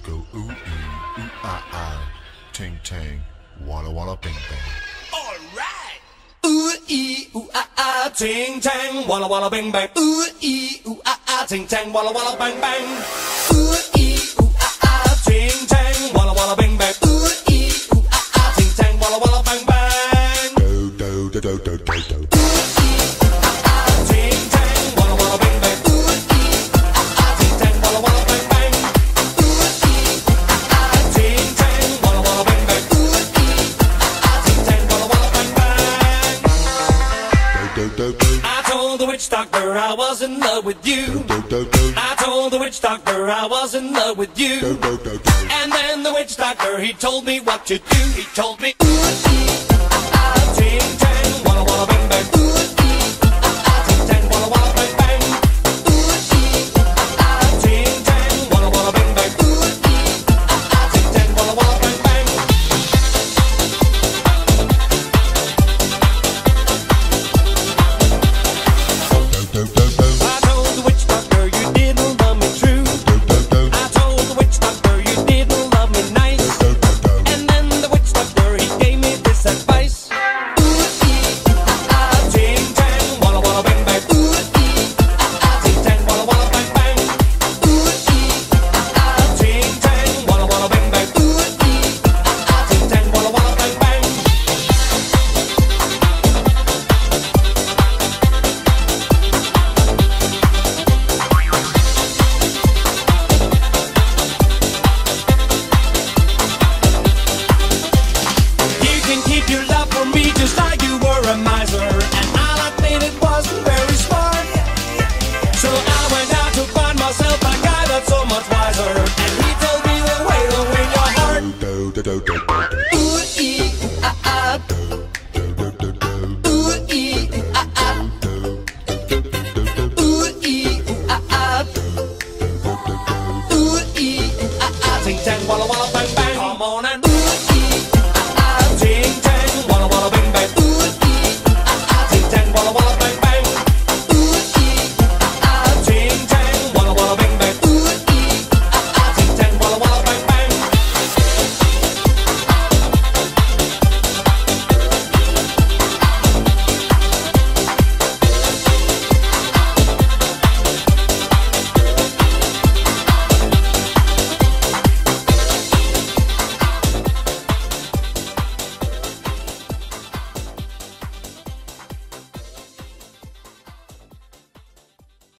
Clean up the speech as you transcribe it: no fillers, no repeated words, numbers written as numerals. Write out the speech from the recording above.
go ooh ee, ooh ah ah, ting tang, walla walla bing bang. All right. Ooh ee ooh ah ah, ting tang, walla walla bing bang. Ooh ee ooh ah ah, ting tang, walla walla bang bang. Ooh ee ooh ah ah, ting tang, walla walla bing bang. Ooh ee ooh ah ah, ting tang, walla walla bang bang. Do do do do do do do. I told the witch doctor I was in love with you. I told the witch doctor I was in love with you. And then the witch doctor, he told me what to do. He told me, ooh, ee, ah, ah, ting, tang, walla, walla, bang, bang. Ooh, ee, ah, ah, ting, tang, walla, walla, bang, bang. Ooh, ee, ah, ah, ting, tang, walla, walla, bang, bang. Ooh, ee, ah, ah, ting, tang, walla, walla, bang, bang. I told the witch doctor you didn't love me true. I told the witch doctor you didn't love me nice. And then the witch doctor, he gave me this advice. Ooh, ee, ah, ah, ting, tang, walla, walla, bang, bang. Ooh, ee, ah, ah, ting, tang, walla, walla, bang, bang. Ooh, ee, ah, ah, ting, tang, walla, walla, bang, bang. Ooh, ee, ah, ah, ting, tang, walla, walla, bang, bang. You can keep your love for me just like you were a miser. And all I think it wasn't very smart. So I went out to find myself a guy that's so much wiser. And he told me the way to win your heart. Ooh, ee, ooh, ah, ah. Ooh, ee, ooh, ah, ah. Ooh, ee, ooh, ah, ah. Ooh, ee, ooh, ah, ah. Ting, tang, walla, walla, bang, bang. Come on and